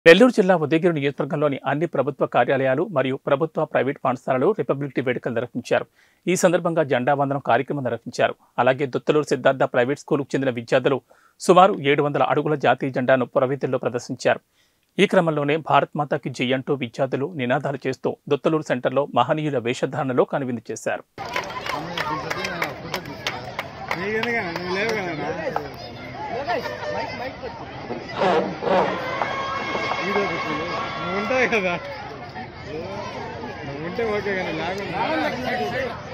నెల్లూరు జిల్లా ఉదయగిరి నియోజకవర్గంలోని అన్ని ప్రభుత్వ కార్యాలయాలు మరియు ప్రభుత్వ ప్రైవేట్ పాఠశాలలు రిపబ్లిక్ డే వేడుకలు నిర్వహించారు. ఈ సందర్భంగా జెండా వందనం కార్యక్రమం నిర్వహించారు. అలాగే దొత్తలూరు సిద్ధార్థ ప్రైవేట్ స్కూలుకు చెందిన విద్యార్థులు సుమారు 700 అడుగుల జాతీయ జెండాను పురవీధుల్లో ప్రదర్శించారు. ఈ క్రమంలోనే భారత్ మాతాకి జై అంటూ విద్యార్థులు నినాదాలు చేస్తూ దొత్తలూరు సెంటర్లో మహనీయుల వేషధారణలో కనువిందు చేశారు. ఉంటాయి కదా ఉంటే ఓకే కానీ లేకుండా